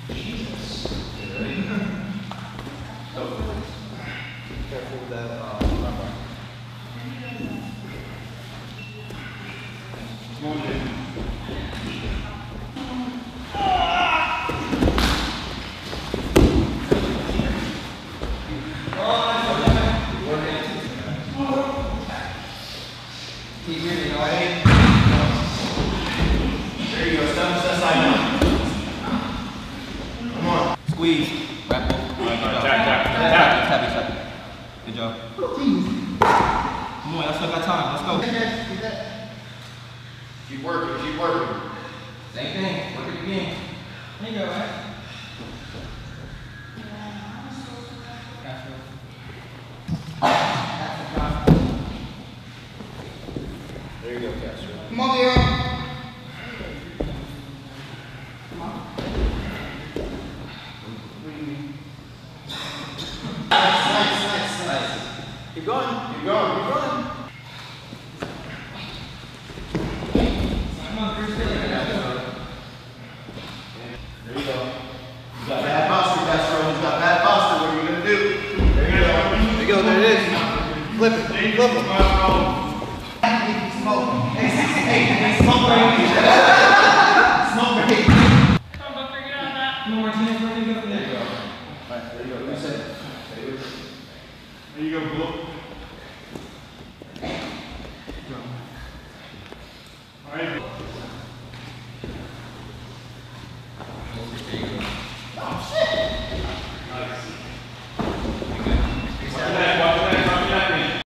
Careful with that lumbar. Keep breathing, all right? There you go, step to that side now. Come on. Squeeze. Grapple. Tap. Good job. Come on, I still got time. Let's go. Keep working. Same thing. Work it again. There you go, right? There you go, Castro. Come on, Leo. Come on. Nice. Keep going. Come on, Chris. There you go. You got bad posture, Castro. You got bad posture. What are you going to do? There you go. There you go. There it is. Flip it. Flip it. Smoke. Hey, smoke.